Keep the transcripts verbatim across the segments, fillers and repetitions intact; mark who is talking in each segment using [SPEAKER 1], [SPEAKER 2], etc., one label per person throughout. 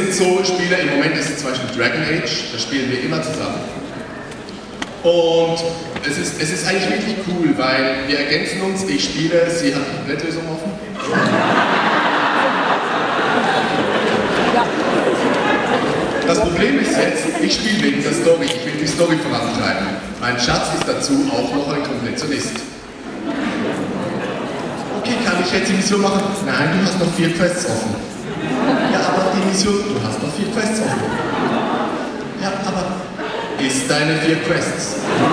[SPEAKER 1] sind so Spiele, im Moment ist es zum Beispiel Dragon Age, da spielen wir immer zusammen. Und es ist, es ist eigentlich wirklich cool, weil wir ergänzen uns, ich spiele, sie hat die Komplettlösung offen. Das Problem ist jetzt, ich spiele wegen der Story, ich will die Story vorantreiben. Mein Schatz ist dazu auch noch ein Komplettionist. Okay, kann ich jetzt die Mission machen? Nein, du hast noch vier Quests offen. Ja, aber die Mission, du hast noch vier Quests offen. Ja, aber ist deine vier Quests.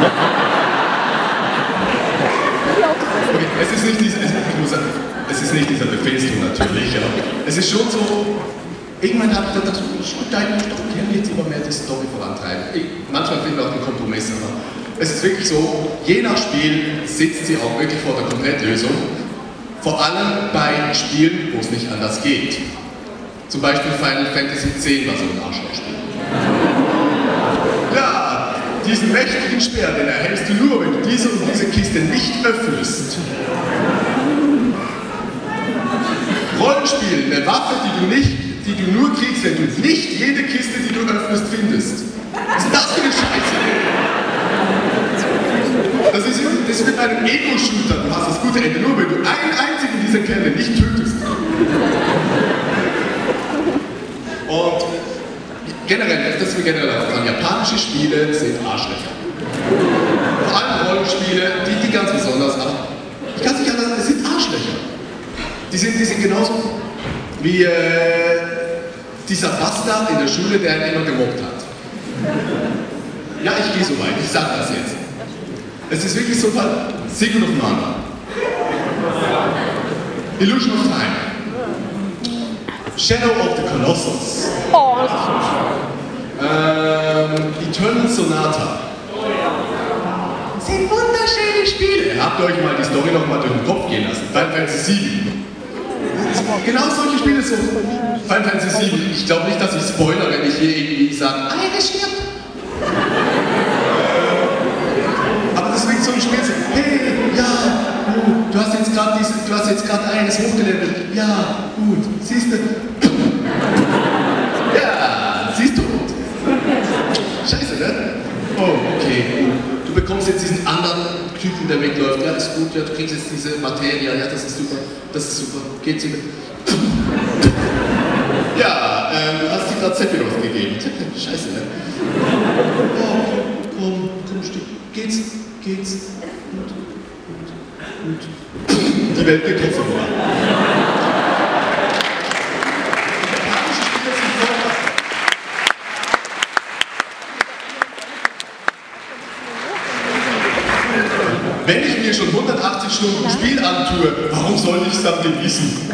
[SPEAKER 1] Okay, es ist nicht dieser, ich muss sagen, es ist nicht dieser Befehlston natürlich, aber es ist schon so, irgendwann habe ich dann gedacht, ich würde eigentlich doch gerne jetzt immer mehr die Story vorantreiben. Ich, manchmal finden wir auch einen Kompromiss, aber es ist wirklich so, je nach Spiel sitzt sie auch wirklich vor der Komplettlösung. Vor allem bei Spielen, wo es nicht anders geht. Zum Beispiel Final Fantasy X war so ein Arschlochspiel. Ja, diesen mächtigen Speer, den erhältst du nur, wenn du diese und diese Kiste nicht öffnest. Rollenspiel, eine Waffe, die du, nicht, die du nur kriegst, wenn du nicht jede Kiste, die du öffnest, findest. Was ist das für eine Scheiße? Das ist, das ist mit einem Ego-Shooter, du hast das gute Ende nur, wenn du einen einzigen dieser Kerle nicht tötest. Und generell, das ist mir generell aufgefallen, japanische Spiele sind Arschlöcher. Vor allem Rollenspiele, die, die ganz besonders, aber ich kann es nicht anders, es sind Arschlöcher. Die sind, die sind genauso wie äh, dieser Bastard in der Schule, der ihn immer gemobbt hat. Ja, ich gehe so weit, ich sag das jetzt. Es ist wirklich so ein Secret of Mana. Illusion of Time. Shadow of the Colossus.
[SPEAKER 2] Oh, das ist so schön.
[SPEAKER 1] Ähm, Eternal Sonata. Das sind wunderschöne Spiele. Habt ihr euch mal die Story noch mal durch den Kopf gehen lassen? Final Fantasy sieben. Genau solche Spiele so. Final Fantasy sieben. Ich glaube nicht, dass ich spoiler, wenn ich hier irgendwie sage, ah, er stirbt. Aber deswegen so ein Spiel so, hey, ja, oh, du hast jetzt gerade diese, du hast jetzt gerade eines hochgelevelt. Ja, gut, siehst du. Ja, siehst du. Scheiße, ne? Oh, okay. Du bekommst jetzt diesen anderen Typen, der wegläuft. Ja, ist gut, ja, du kriegst jetzt diese Materie. Ja, das ist super, das ist super. Geht's dir mit? Ja, ähm, du hast dir gerade Sephiroth gegeben. Scheiße, ne? Oh, komm, komm, Stück. Geht's? Geht's? Gut, gut, gut. Die Welt geht trotzdem voran. Wenn ich mir schon hundertachtzig Stunden Spiel antue, warum soll ich es dann genießen?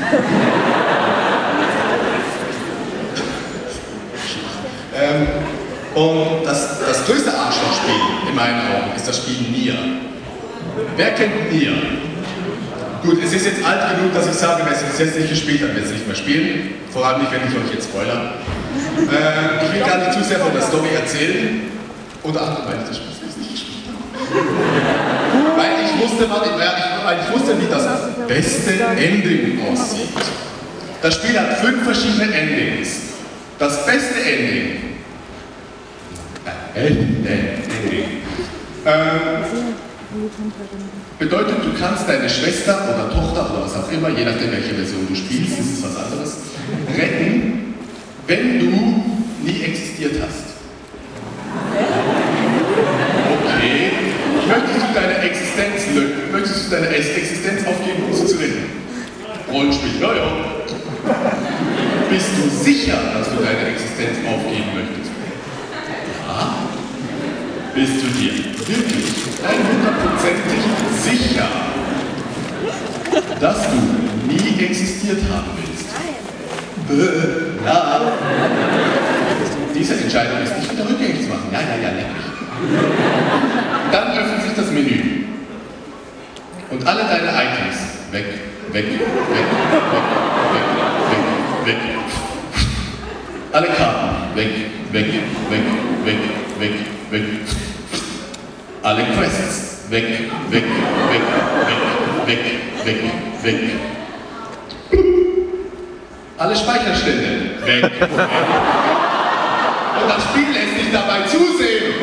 [SPEAKER 1] ähm, und das, das größte Arschlochspiel in meinen Augen ist das Spiel Nier. Wer kennt Nier? Gut, es ist jetzt alt genug, dass ich sage, wer es jetzt nicht gespielt hat, wird es nicht mehr spielen. Vor allem nicht, wenn ich euch jetzt spoilere. Äh, ich will gar nicht zu sehr von der Story erzählen. Unter anderem, weil ich das Spiel nicht gespielt habe. Weil ich wusste, weil ich wusste, wie das beste Ending aussieht. Das Spiel hat fünf verschiedene Endings. Das beste Ending. Äh, Ending. Ähm, bedeutet, du kannst deine Schwester oder Tochter oder was auch immer, je nachdem welche Version du spielst, das ist was anderes, retten, wenn du nie existiert hast. Okay. Möchtest du deine Existenz lösen? Möchtest du deine Existenz aufgeben, um sie zu retten? Rollenspiel, ja, ja. Bist du sicher, dass du deine Existenz aufgeben möchtest? Ja. Bist du dir wirklich hundertprozentig sicher, dass du nie existiert haben willst? Äh, ja. Diese Entscheidung ist nicht wieder rückgängig zu machen. Ja, ja, ja, leck mich. Dann öffnet sich das Menü. Und alle deine Items weg, weg, weg, weg, weg, weg, weg, weg. Alle Karten weg, weg, weg, weg, weg, weg. Alle Quests weg, weg, weg, weg, weg, weg, weg. Alle Speicherstände weg. Und das Spiel lässt dich dabei zusehen.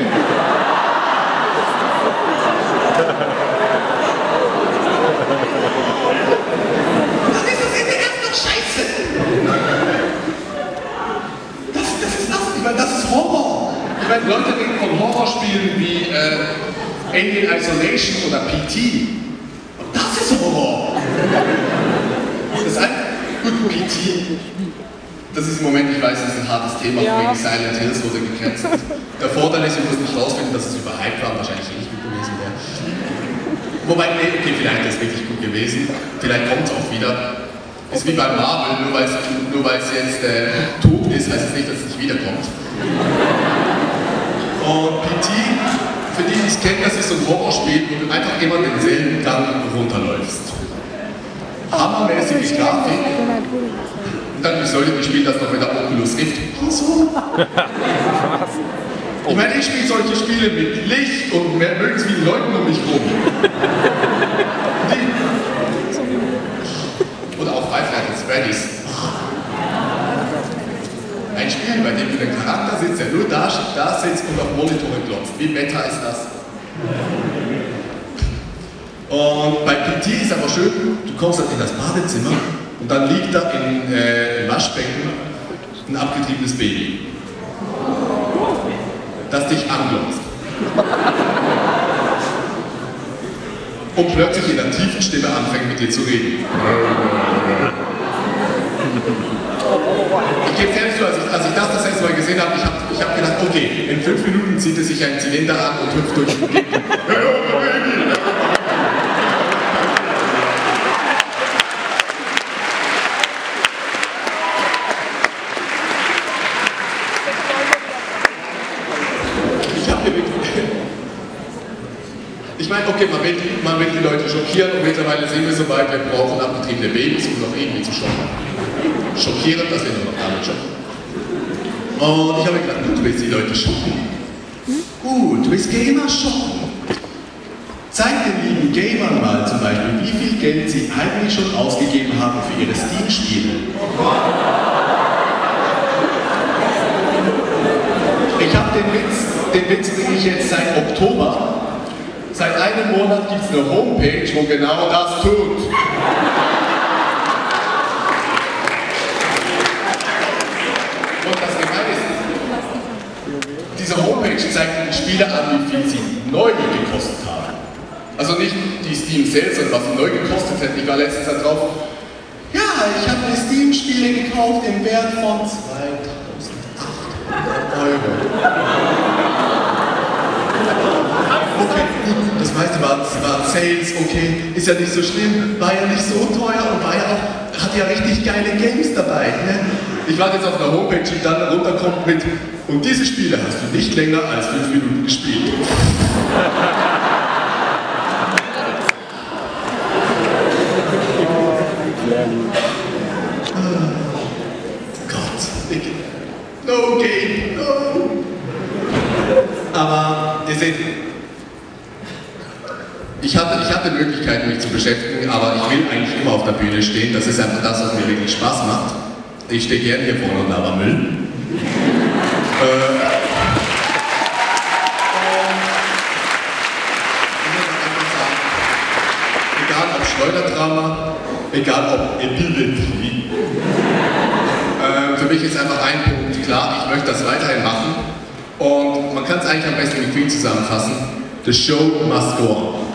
[SPEAKER 1] Dann ist das Ende erst noch scheiße. Das, das ist das, ich meine, das ist Horror. Ich meine, Leute reden von Horrorspielen wie äh, Alien Isolation oder P T. Und das ist Horror. Das ist ein, gut, P T. Das ist im Moment, ich weiß, das ist ein hartes Thema, ja. Wegen Silent Hills, wo sie gekehrt sind. Der Vorteil ist, ich muss nicht rausfinden, dass es überhyped war, wahrscheinlich nicht gut gewesen wäre. Wobei, nee, okay, vielleicht ist es wirklich gut gewesen. Vielleicht kommt es auch wieder. Ist wie bei Marvel, nur weil es nur jetzt äh, tot ist, heißt es nicht, dass es nicht wiederkommt. Und P T, für die, die es kennen, das ist so ein Horrorspiel, wo du einfach immer denselben Gang runterläufst. Hammermäßige Grafik. Und dann sollte ich spielen das noch mit der Oculus Rift. Ach so. Ich meine, ich spiele solche Spiele mit Licht und mehr, möglichst vielen Leuten um mich rum. Oder auch Five Nights at Freddy's. Ein Spiel, bei dem du den Charakter sitzt, der nur da, da sitzt und auf Monitore glotzt. Wie meta ist das? Und bei P T ist aber schön, du kommst halt in das Badezimmer und dann liegt da in, äh, im Waschbecken ein abgetriebenes Baby, das dich anglotzt. Und plötzlich in einer tiefen Stimme anfängt mit dir zu reden. Ich gebe ehrlich zu, als ich, als ich das das erste Mal gesehen habe, ich habe ich hab gedacht, okay, in fünf Minuten zieht es sich einen Zylinder an und hüpft durch die Gegend. Ich meine, okay, man will, die, man will die Leute schockieren und mittlerweile sind wir so weit, wir brauchen abgetriebene Babys, um noch irgendwie zu schocken. Schockierend, dass wir nur noch damit schocken. Und ich habe mir gedacht, gut, du willst die Leute schocken. Gut, du willst Gamer schocken. Zeig den lieben Gamern mal zum Beispiel, wie viel Geld sie eigentlich schon ausgegeben haben für ihre Steam-Spiele. Ich habe den Witz, den Witz bringe ich jetzt seit Oktober. Seit einem Monat gibt es eine Homepage, wo genau das tut. Und das Gemeine ist, diese Homepage zeigt den Spieler an, wie viel sie neu gekostet haben. Also nicht die Steam Sales, sondern was sie neu gekostet hätten. Ich war letztens da drauf. Ja, ich habe mir Steam-Spiele gekauft im Wert von zweitausendachthundert Euro. Okay, gut, das meiste war, war Sales, okay, ist ja nicht so schlimm, war ja nicht so teuer und war ja auch, hat ja richtig geile Games dabei. Ne? Ich warte jetzt auf einer Homepage, die dann runterkommt mit, und diese Spiele hast du nicht länger als fünf Minuten gespielt. Oh, Gott, ich, no game, no. Aber ihr seht, Ich hatte, ich hatte Möglichkeiten, mich zu beschäftigen, aber ich will eigentlich immer auf der Bühne stehen. Das ist einfach das, was mir wirklich Spaß macht. Ich stehe gerne hier vorne und laber Müll. äh, egal ob Schleuderdrama, egal ob Epilepsie. äh, für mich ist einfach ein Punkt klar, ich möchte das weiterhin machen. Und man kann es eigentlich am besten mit Queen zusammenfassen. The show must go on.